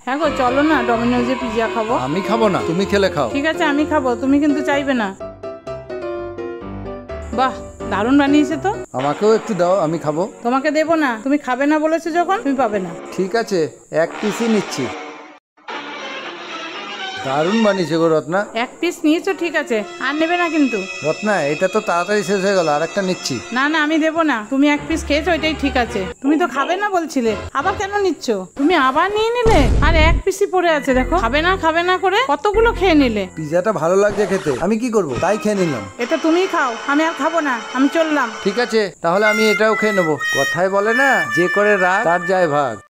হ্যাঁ গো চলো না, ডমিনোজে পিৎজা খাবো। আমি খাবো না, তুমি খেলে খাও। ঠিক আছে আমি খাবো, তুমি কিন্তু চাইবে না। বাহ, দারুণ বানিয়েছে তো। আমাকেও একটু দাও, আমি খাবো। তোমাকে দেবো না, তুমি খাবে না বলেছো যখন, তুমি পাবে না। ঠিক আছে, এক পিসই নিচ্ছি। দারুণ বানিয়েছে গো রত্না। এক পিস নিয়েছো ঠিক আছে, আর নেবে না কিন্তু। রত্না, এটা তো তাড়াতাড়ি শেষ হয়ে গেল, আর একটা নিচ্ছি। না না আমি দেবো না, তুমি এক পিস খেয়েছো এটাই ঠিক আছে। তুমি তো খাবে না বলছিলে, আবার কেন নিচ্ছ? তুমি আবার নিয়ে নিলে, আর এক পিসই পড়ে আছে দেখো। খাবে না করে কতগুলো খেয়ে নিলে। পিজাটা ভালো লাগছে খেতে, আমি কি করব, তাই খেয়ে নিলাম। এটা তুমিই খাও, আমি আর খাবো না, আমি চললাম। ঠিক আছে, তাহলে আমি এটাও খেয়ে নেবো। কথায় বলে না, যে করে রাগ তার যায় ভাগ।